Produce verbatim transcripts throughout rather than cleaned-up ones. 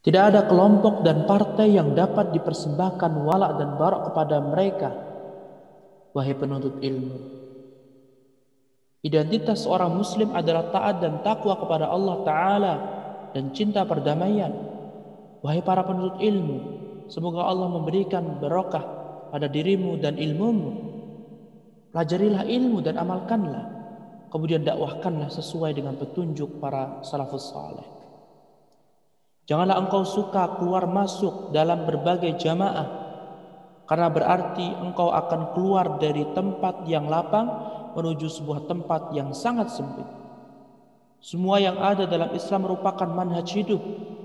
Tidak ada kelompok dan partai yang dapat dipersembahkan wala dan bara kepada mereka, wahai penuntut ilmu. Identitas seorang muslim adalah taat dan takwa kepada Allah Ta'ala dan cinta perdamaian. Wahai para penuntut ilmu, semoga Allah memberikan berkah pada dirimu dan ilmumu. Pelajarilah ilmu dan amalkanlah, kemudian dakwahkanlah sesuai dengan petunjuk para salafus saleh. Janganlah engkau suka keluar masuk dalam berbagai jamaah, karena berarti engkau akan keluar dari tempat yang lapang menuju sebuah tempat yang sangat sempit. Semua yang ada dalam Islam merupakan manhaj hidup.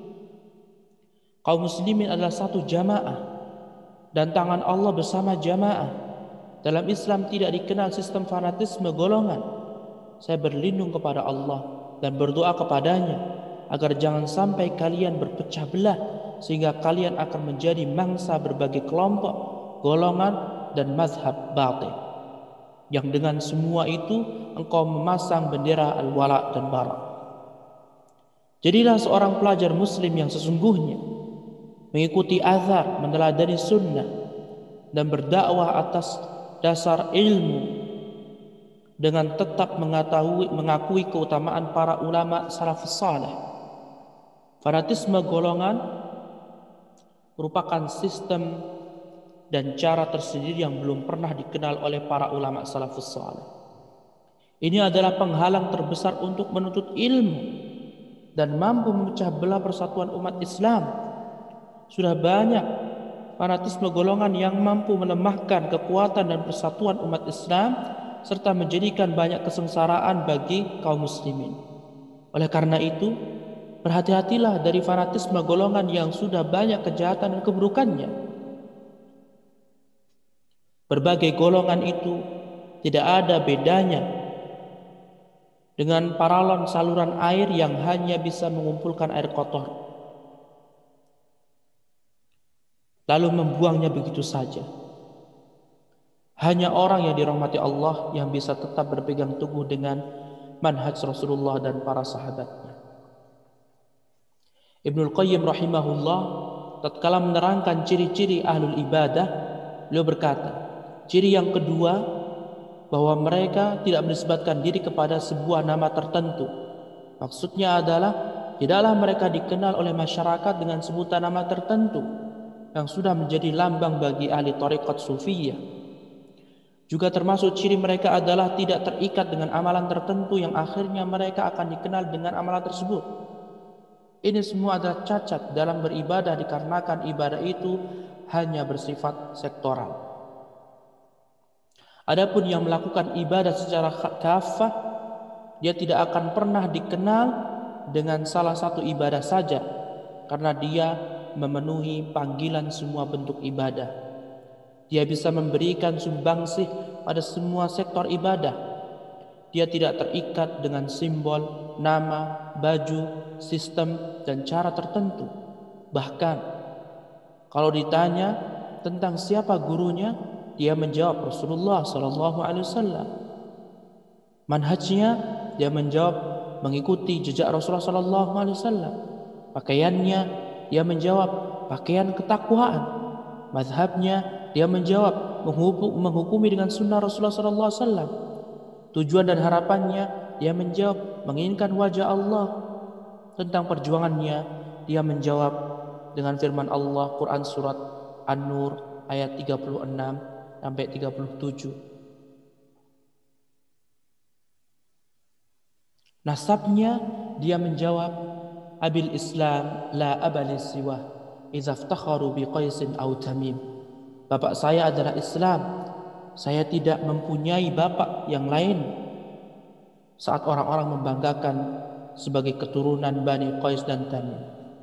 Kaum muslimin adalah satu jamaah dan tangan Allah bersama jamaah. Dalam Islam tidak dikenal sistem fanatisme golongan. Saya berlindung kepada Allah dan berdoa kepadanya agar jangan sampai kalian berpecah belah sehingga kalian akan menjadi mangsa berbagai kelompok, golongan dan mazhab batil, yang dengan semua itu engkau memasang bendera al-wala dan bara. Jadilah seorang pelajar muslim yang sesungguhnya, mengikuti azhar, meneladani sunnah dan berdakwah atas dasar ilmu dengan tetap mengetahui, mengakui keutamaan para ulama salafus saleh. Fanatisme golongan merupakan sistem dan cara tersendiri yang belum pernah dikenal oleh para ulama salafus saleh. Ini adalah penghalang terbesar untuk menuntut ilmu dan mampu memecah belah persatuan umat Islam. Sudah banyak fanatisme golongan yang mampu melemahkan kekuatan dan persatuan umat Islam serta menjadikan banyak kesengsaraan bagi kaum muslimin. Oleh karena itu, berhati-hatilah dari fanatisme golongan yang sudah banyak kejahatan dan keburukannya. Berbagai golongan itu tidak ada bedanya dengan paralon saluran air yang hanya bisa mengumpulkan air kotor, lalu membuangnya begitu saja. Hanya orang yang dirahmati Allah yang bisa tetap berpegang teguh dengan manhaj Rasulullah dan para sahabatnya. Ibnul Qayyim rahimahullah tatkala menerangkan ciri-ciri ahlul ibadah, beliau berkata, ciri yang kedua bahwa mereka tidak menisbatkan diri kepada sebuah nama tertentu. Maksudnya adalah tidaklah mereka dikenal oleh masyarakat dengan sebutan nama tertentu yang sudah menjadi lambang bagi ahli thariqat sufiyah. Juga termasuk ciri mereka adalah tidak terikat dengan amalan tertentu yang akhirnya mereka akan dikenal dengan amalan tersebut. Ini semua adalah cacat dalam beribadah dikarenakan ibadah itu hanya bersifat sektoral. Adapun yang melakukan ibadah secara kafah, dia tidak akan pernah dikenal dengan salah satu ibadah saja, karena dia memenuhi panggilan semua bentuk ibadah. Dia bisa memberikan sumbangsih pada semua sektor ibadah. Dia tidak terikat dengan simbol, nama, baju, sistem, dan cara tertentu. Bahkan kalau ditanya tentang siapa gurunya, dia menjawab Rasulullah Sallallahu Alaihi Wasallam. Manhajnya, dia menjawab mengikuti jejak Rasulullah Sallallahu Alaihi Wasallam. Pakaiannya, dia menjawab pakaian ketakwaan. Mazhabnya, dia menjawab menghukumi dengan sunnah Rasulullah Sallallahu Alaihi Wasallam. Tujuan dan harapannya, dia menjawab menginginkan wajah Allah. Tentang perjuangannya, dia menjawab dengan firman Allah, Quran surat An-Nur ayat tiga puluh enam sampai tiga puluh tujuh. Nasabnya, dia menjawab abil Islam la abali siwah idza iftakharu bi Qaisin aw Tamim. Bapak saya adalah Islam. Saya tidak mempunyai bapak yang lain saat orang-orang membanggakan sebagai keturunan Bani Qais dan Tamim.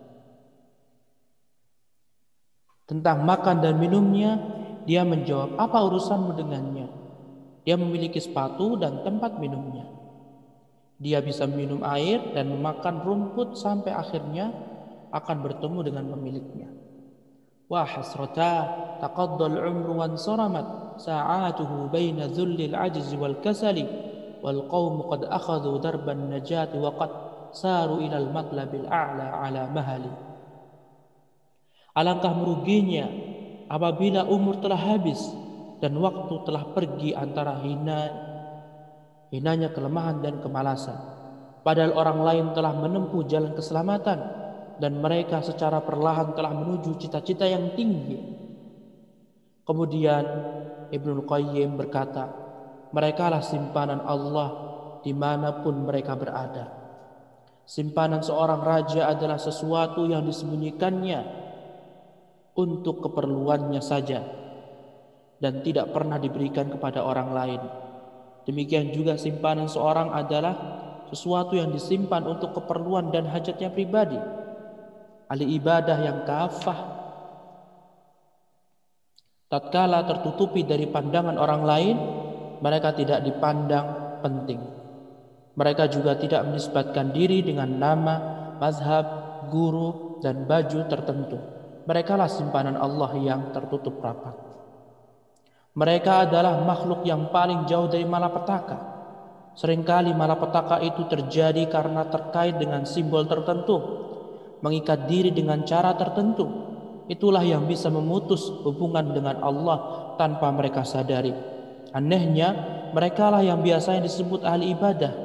Tentang makan dan minumnya, dia menjawab, apa urusanmu dengannya? Dia memiliki sepatu dan tempat minumnya. Dia bisa minum air dan memakan rumput sampai akhirnya akan bertemu dengan pemiliknya. Wa hasrata taqaddal umru wan saramat sa'atuhu baina dhullil ajzi wal kasali wal qawmu qad akhadhu darban najati wa qad saru ilal matlabil a'la ala mahali. Alangkah meruginya apabila umur telah habis dan waktu telah pergi antara hina, hinanya kelemahan dan kemalasan. Padahal orang lain telah menempuh jalan keselamatan dan mereka secara perlahan telah menuju cita-cita yang tinggi. Kemudian Ibnul Qayyim berkata, merekalah simpanan Allah dimanapun mereka berada. Simpanan seorang raja adalah sesuatu yang disembunyikannya untuk keperluannya saja dan tidak pernah diberikan kepada orang lain. Demikian juga simpanan seorang adalah sesuatu yang disimpan untuk keperluan dan hajatnya pribadi. Ahli ibadah yang kafah tatkala tertutupi dari pandangan orang lain, mereka tidak dipandang penting. Mereka juga tidak menisbatkan diri dengan nama, mazhab, guru, dan baju tertentu. Merekalah simpanan Allah yang tertutup rapat. Mereka adalah makhluk yang paling jauh dari malapetaka. Seringkali malapetaka itu terjadi karena terkait dengan simbol tertentu, mengikat diri dengan cara tertentu. Itulah yang bisa memutus hubungan dengan Allah tanpa mereka sadari. Anehnya, merekalah yang biasanya disebut ahli ibadah.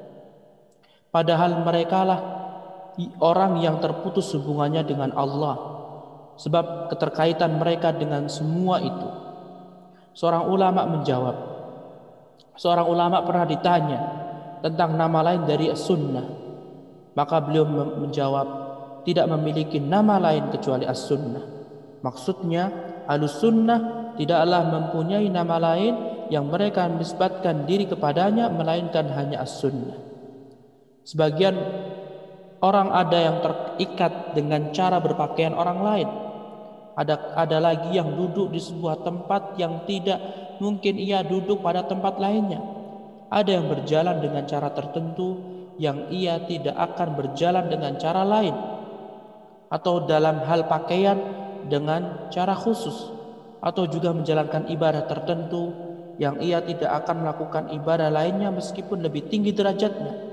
Padahal merekalah orang yang terputus hubungannya dengan Allah, sebab keterkaitan mereka dengan semua itu. Seorang ulama menjawab, seorang ulama pernah ditanya tentang nama lain dari as-sunnah. Maka beliau menjawab, tidak memiliki nama lain kecuali as-sunnah. Maksudnya, Ahlus-Sunnah tidaklah mempunyai nama lain yang mereka menisbatkan diri kepadanya melainkan hanya as-sunnah. Sebagian orang ada yang terikat dengan cara berpakaian orang lain. Ada ada lagi yang duduk di sebuah tempat yang tidak mungkin ia duduk pada tempat lainnya. Ada yang berjalan dengan cara tertentu yang ia tidak akan berjalan dengan cara lain. Atau dalam hal pakaian dengan cara khusus. Atau juga menjalankan ibadah tertentu yang ia tidak akan melakukan ibadah lainnya meskipun lebih tinggi derajatnya.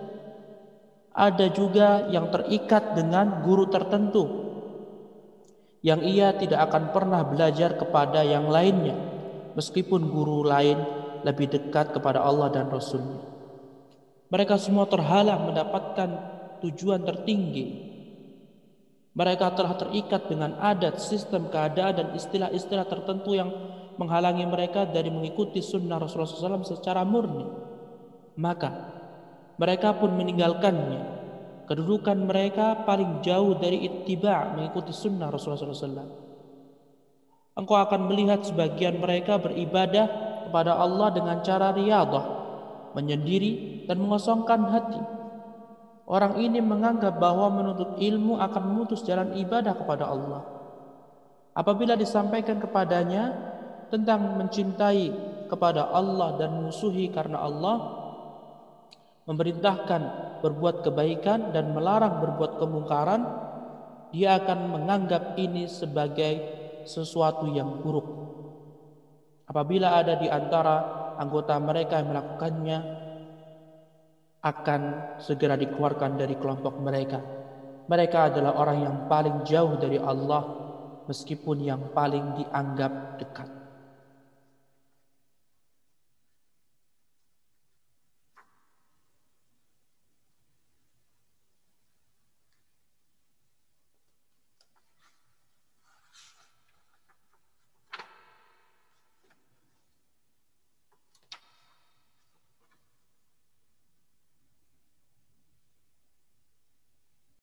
Ada juga yang terikat dengan guru tertentu yang ia tidak akan pernah belajar kepada yang lainnya meskipun guru lain lebih dekat kepada Allah dan Rasul-Nya. Mereka semua terhalang mendapatkan tujuan tertinggi. Mereka telah terikat dengan adat, sistem, keadaan dan istilah-istilah tertentu yang menghalangi mereka dari mengikuti sunnah Rasulullah shallallahu alaihi wasallam secara murni. Maka mereka pun meninggalkannya. Kedudukan mereka paling jauh dari ittiba' mengikuti sunnah Rasulullah shallallahu alaihi wasallam. Engkau akan melihat sebagian mereka beribadah kepada Allah dengan cara riyadah, menyendiri dan mengosongkan hati. Orang ini menganggap bahwa menuntut ilmu akan memutus jalan ibadah kepada Allah. Apabila disampaikan kepadanya tentang mencintai kepada Allah dan musuhi karena Allah, memerintahkan berbuat kebaikan dan melarang berbuat kemungkaran, dia akan menganggap ini sebagai sesuatu yang buruk. Apabila ada di antara anggota mereka yang melakukannya, akan segera dikeluarkan dari kelompok mereka. Mereka adalah orang yang paling jauh dari Allah, meskipun yang paling dianggap dekat.